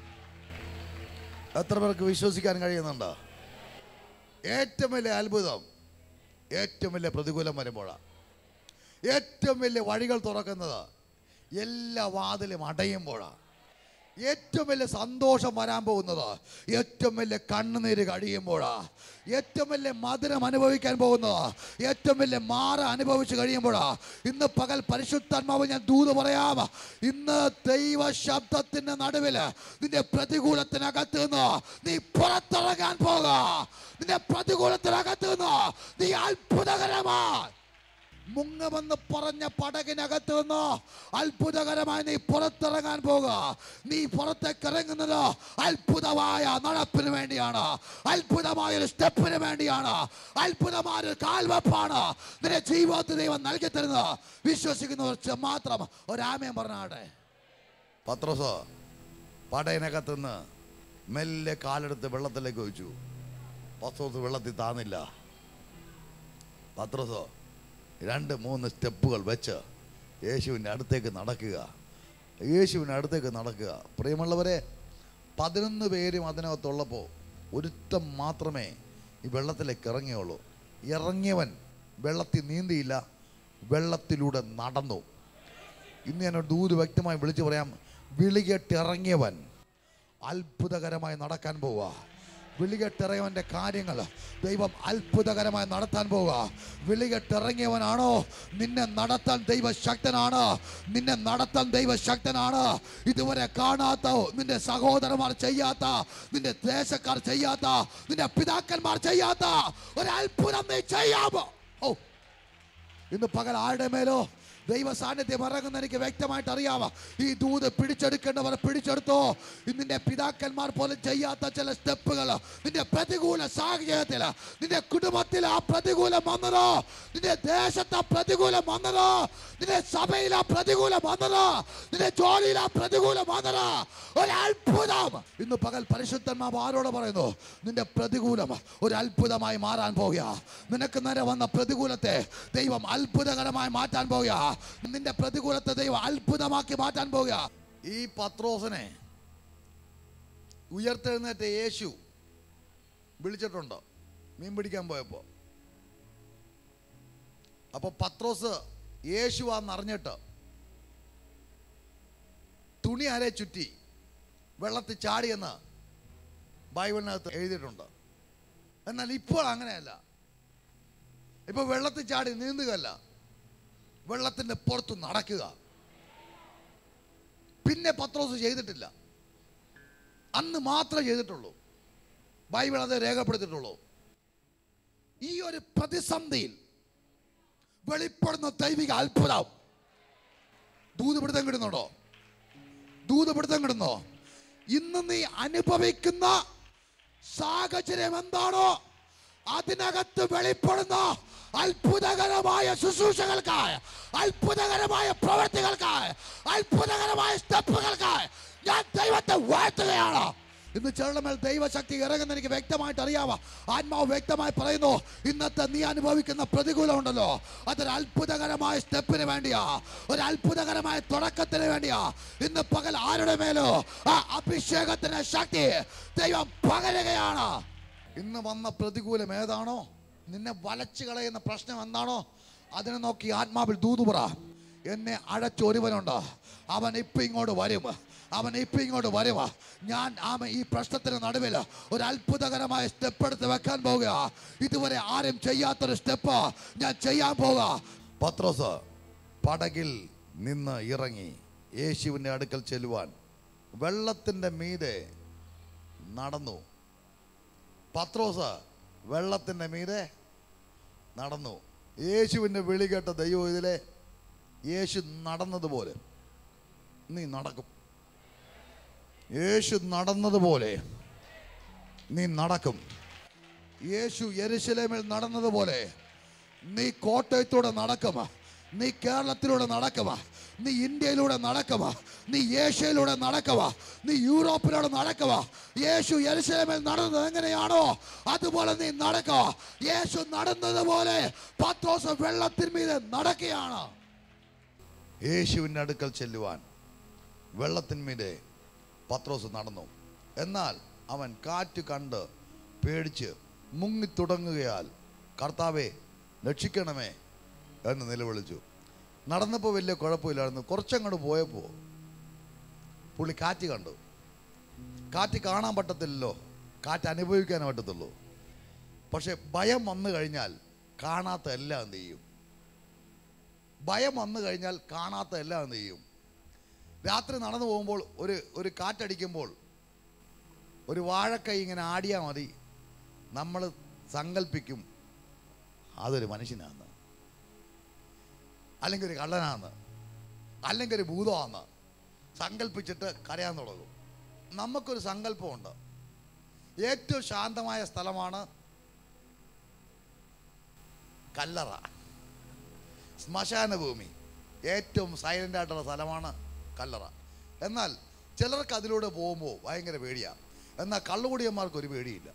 എത്ര പേർക്ക് വിശ്വസിക്കാൻ കഴിയുന്നുണ്ട്? ഏറ്റവും വലിയ അത്ഭുതം ഏറ്റവും വലിയ പ്രതികൂലം വരുമ്പോഴാണ്. ഏറ്റവും വലിയ വഴികൾ തുറക്കുന്നത് എല്ലാ വാതിലും അടയുമ്പോഴാണ്. ഏറ്റവും വലിയ സന്തോഷം വരാൻ പോകുന്നത് ഏറ്റവും വലിയ കണ്ണുനീര് കഴിയുമ്പോഴാണ്. ഏറ്റവും വലിയ മധുരം അനുഭവിക്കാൻ പോകുന്നത് ഏറ്റവും വലിയ മാറ അനുഭവിച്ച് കഴിയുമ്പോഴാണ്. ഇന്ന് പകൽ പരിശുദ്ധാത്മാവ് ഞാൻ ദൂത് പറയാം, ഇന്ന് ദൈവ ശബ്ദത്തിന്റെ നടുവിൽ നിന്റെ പ്രതികൂലത്തിനകത്ത് നിന്ന് നീ പുറത്തിറങ്ങാൻ പോകുക. നിന്റെ പ്രതികൂലത്തിനകത്ത് നിന്ന് നീ അത്ഭുതകരമായി മുങ്ങമെന്ന് പറഞ്ഞ പടകിനകത്ത് നിന്ന് അത്ഭുതകരമായി നീ പുറത്തിറങ്ങാൻ പോകുക. നീ പുറത്തേക്ക് ഇറങ്ങുന്നത് അത്ഭുതമായ നടപ്പിന് വേണ്ടിയാണ്, അത്ഭുതമായ ഒരു സ്റ്റെപ്പിന് വേണ്ടിയാണ്, അത്ഭുതമായ ഒരു കാൽവെപ്പാണ് നിന്റെ ജീവിതത്തിൽ ദൈവം നൽകി തരുന്നത്. വിശ്വസിക്കുന്നവർ മാത്രം ഒരാമയം പറഞ്ഞാട്ടെ. പത്രോസ് പടകിനകത്ത് നിന്ന് മെല്ലെ കാലെടുത്ത് വെള്ളത്തിലേക്ക് ഒഴിച്ചു. പത്രോസ് വെള്ളത്തിൽ താന്നില്ല. പത്രോസ് 2-3 സ്റ്റെപ്പുകൾ വെച്ച് യേശുവിൻ്റെ അടുത്തേക്ക് നടക്കുക, യേശുവിൻ്റെ അടുത്തേക്ക് നടക്കുക. പ്രിയമുള്ളവരെ, 11 പേരും അതിനകത്തുള്ളപ്പോൾ ഒരുത്തം മാത്രമേ ഈ വെള്ളത്തിലേക്ക് ഇറങ്ങിയുള്ളൂ. ഇറങ്ങിയവൻ വെള്ളത്തിൽ നീന്തിയില്ല, വെള്ളത്തിലൂടെ നടന്നു. ഇന്ന് ഞാനൊരു ദൂത് വ്യക്തമായി വിളിച്ചു പറയാം, വിളികെട്ടിറങ്ങിയവൻ അത്ഭുതകരമായി നടക്കാൻ പോവുക. വിളികെട്ടിറങ്ങിയവൻ്റെ കാര്യങ്ങൾ ദൈവം അത്ഭുതകരമായി നടത്താൻ പോവുക. വിളികെട്ടിറങ്ങിയവനാണോ നിന്നെ നടത്താൻ ദൈവശക്തനാണ്, നിന്നെ നടത്താൻ ദൈവശക്തനാണ്. ഇതുവരെ കാണാത്ത, നിന്റെ സഹോദരന്മാർ ചെയ്യാത്ത, നിന്റെ ദേശക്കാർ ചെയ്യാത്ത, നിന്റെ പിതാക്കന്മാർ ചെയ്യാത്ത ഒരു അത്ഭുതം നീ ചെയ്യാമോ? ഓ, ഇന്ന് പകൽ ആരുടെ മേലോ ദൈവ സാന്നിധ്യം ഇറങ്ങുന്ന എനിക്ക് വ്യക്തമായിട്ട് അറിയാം. ഈ ദൂത് പിടിച്ചെടുക്കേണ്ടവർ പിടിച്ചെടുത്തോ. നിന്റെ പിതാക്കന്മാർ പോലും ചെയ്യാത്ത ചില സ്റ്റെപ്പുകൾ നിന്റെ പ്രതികൂല സാഹചര്യത്തിൽ, നിന്റെ കുടുംബത്തിൽ ആ പ്രതികൂലം വന്നതോ, നിന്റെ ദേശത്ത് ആ പ്രതികൂലം വന്നതോ, നിന്റെ സഭയിൽ ആ പ്രതികൂലം വന്നതോ, നിന്റെ ജോലിയിൽ ആ പ്രതികൂലം വന്നതോ, ഒരു അത്ഭുതം ഇന്ന് പകൽ പരിശുദ്ധന്മാർ ആരോട് പറയുന്നു? നിന്റെ പ്രതികൂലം ഒരു അത്ഭുതമായി മാറാൻ പോകുക. നിനക്ക് നേരെ വന്ന പ്രതികൂലത്തെ ദൈവം അത്ഭുതകരമായി മാറ്റാൻ പോകുക. നിന്റെ പ്രതികൂലത്തെ ദൈവം അത്ഭുതമാക്കി മാറ്റാൻ പോകുക. ഈ പത്രോസിനെ ഉയർത്തെഴുന്നേറ്റ യേശു വിളിച്ചിട്ടുണ്ട് മീൻ പിടിക്കാൻ പോയപ്പോൾ. അപ്പൊ പത്രോസ് യേശുവാന്നറിഞ്ഞിട്ട് തുണി അരെ ചുറ്റി വെള്ളത്തിൽ ചാടിയെന്ന് ബൈബിളിനകത്ത് എഴുതിയിട്ടുണ്ട്. എന്നാൽ ഇപ്പോൾ അങ്ങനെയല്ല. ഇപ്പൊ വെള്ളത്തിൽ ചാടി നീന്തുകയല്ല, വെള്ളത്തിന്റെ പുറത്ത് നടക്കുക. പിന്നെ പിന്നെ പത്രോസ് ചെയ്തിട്ടില്ല. അന്ന് മാത്രമേ ചെയ്തിട്ടുള്ളൂ. ബൈബിൾ അത് രേഖപ്പെടുത്തിയിട്ടുള്ളൂ. ഈ ഒരു പ്രതിസന്ധിയിൽ വെളിപ്പെടുന്ന ദൈവിക അത്ഭുതം. ദൂതപിടുത്തം കിട്ടുന്നുണ്ടോ? ദൂതപിടുത്തം കിട്ടുന്നോ? ഇന്ന് നീ അനുഭവിക്കുന്ന സാഹചര്യം എന്താണോ അതിനകത്ത് വെളിപ്പെടുന്ന അത്ഭുതകരമായ ശുശ്രൂഷകൾക്കായി, അത്ഭുതകരമായ പ്രവൃത്തികൾക്കായി, അത്ഭുതകരമായ സ്റ്റെപ്പുകൾക്കായി ഞാൻ ദൈവത്തെ വാഴ്ത്തുകയാണ്. ഇന്ന് ചിലരുടെ മേൽ ദൈവശക്തി ഇറങ്ങുന്ന എനിക്ക് വ്യക്തമായിട്ട് അറിയാമോ? ആത്മാവ് വ്യക്തമായി പറയുന്നു, ഇന്നത്തെ നീ അനുഭവിക്കുന്ന പ്രതികൂലം ഉണ്ടല്ലോ, അതൊരു അത്ഭുതകരമായ സ്റ്റെപ്പിന് വേണ്ടിയാ, ഒരു അത്ഭുതകരമായ തുടക്കത്തിന് വേണ്ടിയാ. ഇന്ന് പകൽ ആരുടെ മേലോ ആ അഭിഷേകത്തിന് ശക്തി ദൈവം പകരുകയാണ്. ഇന്ന് വന്ന പ്രതികൂലം ഏതാണോ, നിന്നെ വലച്ചു കളയുന്ന പ്രശ്നം എന്താണോ, അതിനെ നോക്കി ആത്മാവിൽ ദൂത് പറ. എന്നെ അഴച്ചൊരുവനുണ്ട്, അവൻ ഇപ്പം ഇങ്ങോട്ട് വരും, അവൻ ഇപ്പം ഇങ്ങോട്ട് വരുക. ഞാൻ ഈ പ്രശ്നത്തിന് നടുവിൽ ഒരു അത്ഭുതകരമായ സ്റ്റെപ്പ് എടുത്ത് വെക്കാൻ പോവുക. ഇതുവരെ ആരും ചെയ്യാത്തൊരു സ്റ്റെപ്പ് ഞാൻ ചെയ്യാൻ പോവുക. പത്രോസ് പടകിൽ നിന്ന് ഇറങ്ങി യേശുവിൻ്റെ അടുക്കൽ ചെല്ലുവാൻ വെള്ളത്തിൻ്റെ മീതെ നടന്നു. പത്രോസ് വെള്ളത്തിൻ്റെ മീതെ നടന്നു. യേശുവിൻ്റെ വിളി കേട്ട ദൈവം ഇതിലെ യേശു നടന്നതുപോലെ നീ നടക്കും. യേശു നടന്നതുപോലെ നീ നടക്കും. യേശു യെരുശലേമിൽ നടന്നതുപോലെ നീ കോട്ടയത്തൂടെ നടക്കും, നീ കേരളത്തിലൂടെ നടക്കുക, നീ ഇന്ത്യയിലൂടെ നടക്കുക, നീ ഏഷ്യയിലൂടെ നടക്കുക, നീ യൂറോപ്പിലൂടെ നടക്കുക. യേശു യെരുശലേമിൽ നടന്നത് എങ്ങനെയാണോ അതുപോലെ നീ നടക്കുക. യേശു നടന്നതുപോലെ പത്രോസ് വെള്ളത്തിന്മീതെ നടക്കുകയാണ്. യേശുവിൻ്റെ അടുക്കൽ ചെല്ലുവാൻ വെള്ളത്തിന്മീതെ പത്രോസ് നടന്നു. എന്നാൽ അവൻ കാറ്റ് കണ്ട് പേടിച്ച് മുങ്ങിത്തുടങ്ങുകയാൽ കർത്താവേ രക്ഷിക്കണമേ എന്ന് നിലവിളിച്ചു. നടന്നപ്പോൾ വലിയ കുഴപ്പമില്ലായിരുന്നു. കുറച്ചങ്ങോട്ട് പോയപ്പോൾ പുള്ളി കാറ്റ് കണ്ടു. കാറ്റ് കാണാൻ പറ്റത്തില്ലല്ലോ, കാറ്റ് അനുഭവിക്കാനേ പറ്റത്തുള്ളൂ. പക്ഷെ ഭയം വന്നു കഴിഞ്ഞാൽ കാണാത്ത എല്ലാം എന്ത് ചെയ്യും? ഭയം വന്നു കഴിഞ്ഞാൽ കാണാത്ത എല്ലാം എന്ത് ചെയ്യും? രാത്രി നടന്നു പോകുമ്പോൾ ഒരു കാറ്റടിക്കുമ്പോൾ ഒരു വാഴക്കൈ ഇങ്ങനെ ആടിയാൽ മതി, നമ്മൾ സങ്കല്പിക്കും അതൊരു മനുഷ്യനാന്ന്, അല്ലെങ്കിൽ ഒരു കള്ളനാന്ന്, അല്ലെങ്കിൽ ഒരു ഭൂതമാന്ന് സങ്കല്പിച്ചിട്ട് കരയാൻ തുടങ്ങും. നമുക്കൊരു സങ്കല്പമുണ്ട്. ഏറ്റവും ശാന്തമായ സ്ഥലമാണ് കല്ലറ, ശ്മശാന ഭൂമി. ഏറ്റവും സൈലൻ്റ് ആയിട്ടുള്ള സ്ഥലമാണ് കല്ലറ. എന്നാൽ ചിലർക്ക് അതിലൂടെ പോകുമ്പോൾ ഭയങ്കര പേടിയാണ്. എന്നാൽ കള്ളുകുടിയന്മാർക്കൊരു പേടിയില്ല.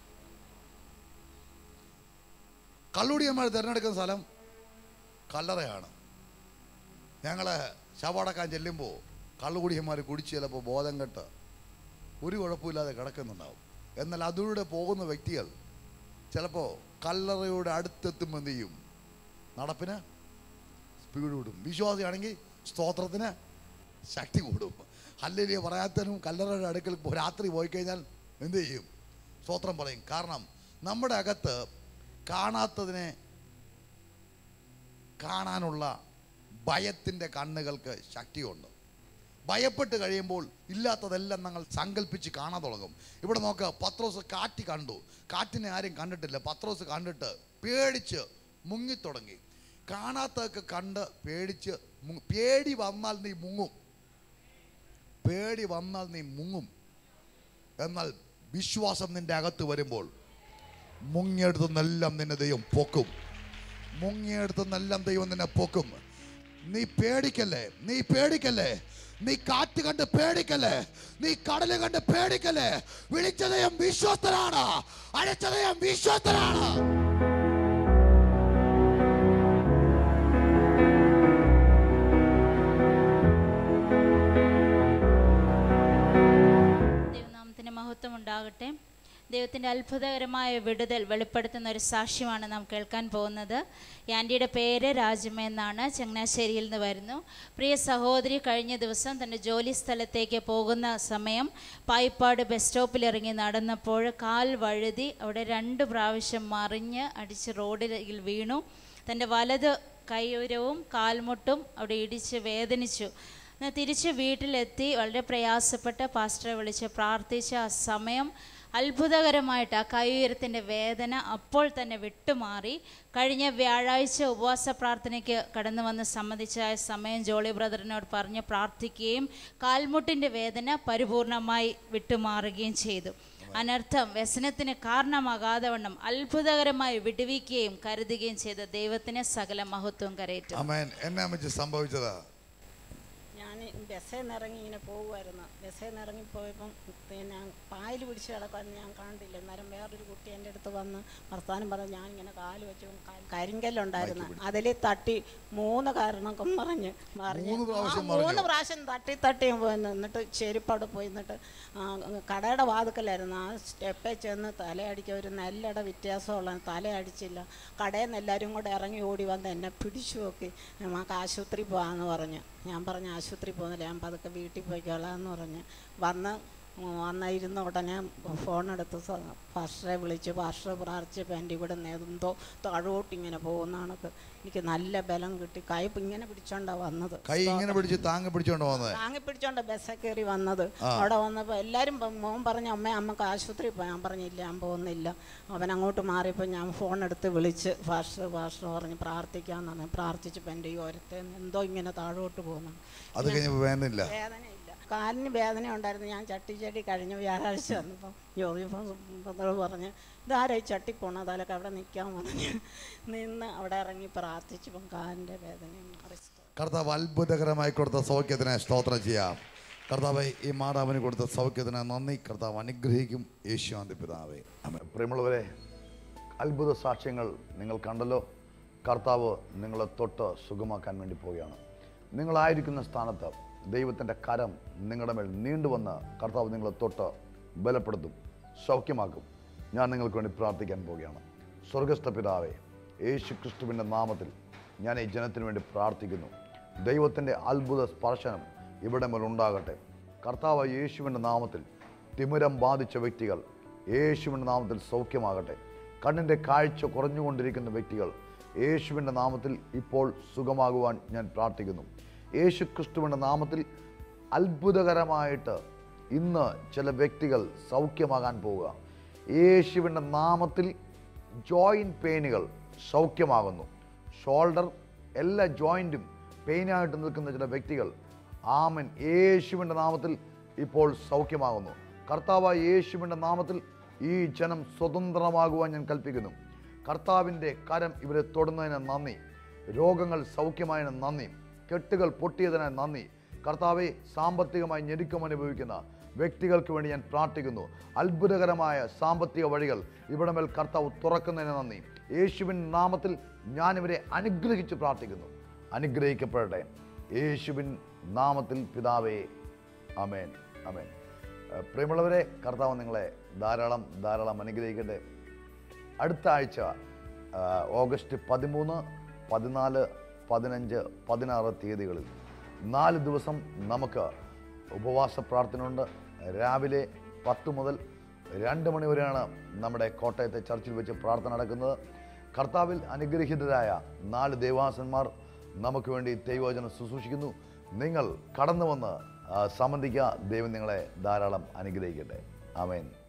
കള്ളുകുടിയന്മാർ തിരഞ്ഞെടുക്കുന്ന സ്ഥലം കല്ലറയാണ്. ഞങ്ങൾ ശവടക്കാൻ ചെല്ലുമ്പോൾ കള്ളുകുടിയന്മാർ കുടിച്ച് ചിലപ്പോൾ ബോധം കെട്ട് ഒരു കുഴപ്പമില്ലാതെ കിടക്കുന്നുണ്ടാവും. എന്നാൽ അതിലൂടെ പോകുന്ന വ്യക്തികൾ ചിലപ്പോൾ കല്ലറയുടെ അടുത്തെത്തുമ്പോൾ എന്ത് ചെയ്യും? നടപ്പിന് സ്പീഡ് കൂടും. വിശ്വാസിയാണെങ്കിൽ സ്തോത്രത്തിന് ശക്തി കൂടും. ഹല്ലേലൂയ പറയാത്തതിനും കല്ലറയുടെ അടുക്കൽ രാത്രി പോയി കഴിഞ്ഞാൽ എന്ത് ചെയ്യും? സ്തോത്രം പറയും. കാരണം നമ്മുടെ അകത്ത് കാണാത്തതിനെ കാണാനുള്ള ഭയത്തിൻ്റെ കണ്ണുകൾക്ക് ശക്തിയുണ്ട്. ഭയപ്പെട്ട് കഴിയുമ്പോൾ ഇല്ലാത്തതെല്ലാം ഞങ്ങൾ സങ്കല്പിച്ച് കാണാൻ തുടങ്ങും. ഇവിടെ നോക്കുക, പത്രോസ് കാറ്റ് കണ്ടു. കാറ്റിനെ ആരും കണ്ടിട്ടില്ല. പത്രോസ് കണ്ടിട്ട് പേടിച്ച് മുങ്ങിത്തുടങ്ങി. കാണാത്തതൊക്കെ കണ്ട് പേടിച്ച് പേടി വന്നാൽ നീ മുങ്ങും, പേടി വന്നാൽ നീ മുങ്ങും. എന്നാൽ വിശ്വാസം നിന്റെ അകത്ത് വരുമ്പോൾ മുങ്ങിയെടുത്തെന്നെല്ലാം നിന്നെ ദൈവം പൊക്കും. മുങ്ങിയെടുത്തെന്നെല്ലാം ദൈവം നിന്നെ പൊക്കും. നീ പേടിക്കല്ലേ, നീ പേടിക്കല്ലേ, നീ കാറ്റ് കണ്ട് പേടിക്കല്ലേ, നീ കടല് കണ്ട് പേടിക്കല്ലേ. വിളിച്ചതയും വിശ്വസ്തനാണ്, അയച്ചതയും വിശ്വസ്തനാണ്. ദൈവനാമത്തിന് മഹത്വം ഉണ്ടാകട്ടെ. ദൈവത്തിൻ്റെ അത്ഭുതകരമായ വിടുതൽ വെളിപ്പെടുത്തുന്ന ഒരു സാക്ഷ്യമാണ് നാം കേൾക്കാൻ പോകുന്നത്. ഈ ആൻറ്റിയുടെ പേര് രാജമ്മ എന്നാണ്, ചങ്ങനാശ്ശേരിയിൽ നിന്ന് വരുന്നു. പ്രിയ സഹോദരി കഴിഞ്ഞ ദിവസം തൻ്റെ ജോലി സ്ഥലത്തേക്ക് പോകുന്ന സമയം പായിപ്പാട് ബസ് സ്റ്റോപ്പിൽ ഇറങ്ങി നടന്നപ്പോൾ കാൽ വഴുതി അവിടെ 2 പ്രാവശ്യം മറിഞ്ഞ് അടിച്ച് റോഡിൽ വീണു. തൻ്റെ വലത് കൈയുരവും കാൽമുട്ടും അവിടെ ഇടിച്ച് വേദനിച്ചു. എന്നാൽ തിരിച്ച് വീട്ടിലെത്തി വളരെ പ്രയാസപ്പെട്ട് പാസ്റ്ററെ വിളിച്ച് പ്രാർത്ഥിച്ച ആ സമയം അത്ഭുതകരമായിട്ട് ആ കൈയുയരത്തിൻ്റെ വേദന അപ്പോൾ തന്നെ വിട്ടുമാറി. കഴിഞ്ഞ വ്യാഴാഴ്ച ഉപവാസ പ്രാർത്ഥനയ്ക്ക് കടന്നു വന്ന് സംബന്ധിച്ച സമയം ജോളി ബ്രദറിനോട് പറഞ്ഞ് പ്രാർത്ഥിക്കുകയും കാൽമുട്ടിൻ്റെ വേദന പരിപൂർണമായി വിട്ടുമാറുകയും ചെയ്തു. അനർത്ഥം വ്യസനത്തിന് കാരണമാകാതെ വണ്ണം അത്ഭുതകരമായി വിടുവിക്കുകയും കരുതുകയും ചെയ്ത ദൈവത്തിന് സകല മഹത്വം കരയറ്റും. ആമേൻ. എന്നാ അമ്മച്ചി സംഭവിച്ചതാ? ഞാൻ ബസ്സിൽ നിന്ന് ഇറങ്ങി ഇങ്ങനെ പോകുമായിരുന്നു. ബസ്സിൽ നിന്ന് ഇറങ്ങിപ്പോയപ്പം പിന്നെ പായൽ പിടിച്ച് കിടക്കാൻ ഞാൻ കണ്ടില്ല. അന്നേരം വേറൊരു കുട്ടി എൻ്റെ അടുത്ത് വന്ന് വർത്താനം പറഞ്ഞ് ഞാനിങ്ങനെ കാല് വെച്ചു കരിങ്കല്ലുണ്ടായിരുന്നു അതിൽ തട്ടി 3 കാരണക്കും പറഞ്ഞ് 3 പ്രാവശ്യം തട്ടി പോയി. എന്നിട്ട് ചെരുപ്പവിടെ പോയി. എന്നിട്ട് കടയുടെ വാതുക്കലായിരുന്നു. ആ സ്റ്റെപ്പിൽ ചെന്ന് തലയടിക്കുക. ഒരു നെല്ലട വ്യത്യാസമുള്ള തലയടിച്ചില്ല. കടയിൽ നിന്ന് എല്ലാവരും കൂടെ ഇറങ്ങി ഓടി വന്ന് എന്നെ പിടിച്ചു നോക്കി. നമുക്ക് ആശുപത്രി പോകാമെന്ന് പറഞ്ഞ്. ഞാൻ പറഞ്ഞ് ആശുപത്രി പോകുന്നില്ല, ഞാൻ പതുക്കെ വീട്ടിൽ പോയിക്കോളാമെന്ന് പറഞ്ഞ് വന്നിരുന്ന ഉടനെ ഫോണെടുത്ത് പാസ്റ്ററെ വിളിച്ച് പാസ്റ്റർ പ്രാർത്ഥിച്ചപ്പോൾ എൻ്റെ ഇവിടെ എന്തോ താഴോട്ടിങ്ങനെ പോകുന്ന കണക്ക് എനിക്ക് നല്ല ബലം കിട്ടി. കൈ ഇങ്ങനെ പിടിച്ചോണ്ടാണ് വന്നത്. കൈ ഇങ്ങനെ പിടിച്ച് താങ്ങി പിടിച്ചോണ്ട ബസ്സിൽ കയറി വന്നത്. അവിടെ വന്നപ്പോൾ എല്ലാവരും മോൻ പറഞ്ഞു അമ്മക്ക് ആശുപത്രി പോയി. ഞാൻ പറഞ്ഞില്ല, ഞാൻ പോകുന്നില്ല. അവൻ അങ്ങോട്ട് മാറിയപ്പോൾ ഞാൻ ഫോണെടുത്ത് വിളിച്ച് പാസ്റ്റർ പറഞ്ഞ് പ്രാർത്ഥിക്കാമെന്ന് പറഞ്ഞു. പ്രാർത്ഥിച്ചപ്പോൾ എൻ്റെ ഈ ഓരത്തെ എന്തോ ഇങ്ങനെ താഴോട്ട് പോകുന്നു. വേദനയില്ല, കാലിന് വേദന ഉണ്ടായിരുന്നു. ഞാൻ ചട്ടി കഴിഞ്ഞ വ്യാഴാഴ്ച വന്നപ്പോൾ ജോലിപ്പോൾ പറഞ്ഞ് ഇതാരായി ചട്ടി പോണ അതാലൊക്കെ അവിടെ നിൽക്കാൻ പറഞ്ഞ് നിന്ന് അവിടെ ഇറങ്ങി പ്രാർത്ഥിച്ചപ്പം കാലിൻ്റെ വേദനയും മാറി. കർത്താവ് അത്ഭുതകരമായി കൊടുത്ത സൗഖ്യത്തിനെ സ്തോത്രം ചെയ്യാം. കർത്താവ് ഈ മാതാവിന് കൊടുത്ത സൗഖ്യത്തിന് നന്ദി. കർത്താവ് അനുഗ്രഹിക്കും. യേശുവിന്റെ പിതാവേ. പ്രിയമുള്ളവരെ, അത്ഭുത സാക്ഷ്യങ്ങൾ നിങ്ങൾ കണ്ടല്ലോ. കർത്താവ് നിങ്ങളെ തൊട്ട് സുഖമാക്കാൻ വേണ്ടി പോവുകയാണ്. നിങ്ങളായിരിക്കുന്ന സ്ഥാനത്ത് ദൈവത്തിൻ്റെ കരം നിങ്ങളുടെ മേൽ നീണ്ടുവന്ന് കർത്താവ് നിങ്ങളെ തൊട്ട് ബലപ്പെടുത്തും, സൗഖ്യമാക്കും. ഞാൻ നിങ്ങൾക്ക് വേണ്ടി പ്രാർത്ഥിക്കാൻ പോവുകയാണ്. സ്വർഗസ്ഥ പിതാവേ, യേശു ക്രിസ്തുവിൻ്റെ നാമത്തിൽ ഞാൻ ഈ ജനത്തിന് വേണ്ടി പ്രാർത്ഥിക്കുന്നു. ദൈവത്തിൻ്റെ അത്ഭുത സ്പർശനം ഇവിടെ മേൽ ഉണ്ടാകട്ടെ. കർത്താവ് യേശുവിൻ്റെ നാമത്തിൽ തിമിരം ബാധിച്ച വ്യക്തികൾ യേശുവിൻ്റെ നാമത്തിൽ സൗഖ്യമാകട്ടെ. കണ്ണിൻ്റെ കാഴ്ച കുറഞ്ഞുകൊണ്ടിരിക്കുന്ന വ്യക്തികൾ യേശുവിൻ്റെ നാമത്തിൽ ഇപ്പോൾ സുഖമാകുവാൻ ഞാൻ പ്രാർത്ഥിക്കുന്നു. യേശു ക്രിസ്തുവിൻ്റെ നാമത്തിൽ അത്ഭുതകരമായിട്ട് ഇന്ന് ചില വ്യക്തികൾ സൗഖ്യമാകാൻ പോവുക. യേശുവിൻ്റെ നാമത്തിൽ ജോയിൻറ്റ് പെയിനുകൾ സൗഖ്യമാകുന്നു. ഷോൾഡർ എല്ലാ ജോയിൻറ്റും പെയിനായിട്ട് നിൽക്കുന്ന ചില വ്യക്തികൾ ആമൻ യേശുവിൻ്റെ നാമത്തിൽ ഇപ്പോൾ സൗഖ്യമാകുന്നു. കർത്താവായ യേശുവിൻ്റെ നാമത്തിൽ ഈ ജനം സ്വതന്ത്രമാകുവാൻ ഞാൻ കൽപ്പിക്കുന്നു. കർത്താവിൻ്റെ കരം ഇവരെ തൊടുന്നതിന് നന്ദി. രോഗങ്ങൾ സൗഖ്യമായതിന് നന്ദി. കെട്ടുകൾ പൊട്ടിയതിന് നന്ദി. കർത്താവെ, സാമ്പത്തികമായി ഞെരുക്കം അനുഭവിക്കുന്ന വ്യക്തികൾക്ക് വേണ്ടി ഞാൻ പ്രാർത്ഥിക്കുന്നു. അത്ഭുതകരമായ സാമ്പത്തിക വഴികൾ ഇവിടെ മേൽ കർത്താവ് തുറക്കുന്നതിന് നന്ദി. യേശുവിൻ നാമത്തിൽ ഞാനിവരെ അനുഗ്രഹിച്ച് പ്രാർത്ഥിക്കുന്നു. അനുഗ്രഹിക്കപ്പെടട്ടെ യേശുവിൻ നാമത്തിൽ പിതാവേ. ആമേൻ, ആമേൻ. പ്രിയമുള്ളവരെ, കർത്താവ് നിങ്ങളെ ധാരാളം അനുഗ്രഹിക്കട്ടെ. അടുത്ത ആഴ്ച ഓഗസ്റ്റ് 13, 14, 15, 16 തീയതികളിൽ 4 ദിവസം നമുക്ക് ഉപവാസ പ്രാർത്ഥനയുണ്ട്. രാവിലെ 10 മുതൽ 2 മണി വരെയാണ് നമ്മുടെ കോട്ടയത്തെ ചർച്ചിൽ വെച്ച് പ്രാർത്ഥന നടക്കുന്നത്. കർത്താവിൽ അനുഗ്രഹീതരായ 4 ദേവാസന്മാർ നമുക്ക് വേണ്ടി ദൈവവചനം ശുശ്രൂഷിക്കുന്നു. നിങ്ങൾ കടന്നു വന്ന് സംബന്ധിക്കുക. ദൈവം നിങ്ങളെ ധാരാളം അനുഗ്രഹിക്കട്ടെ. ആമേൻ.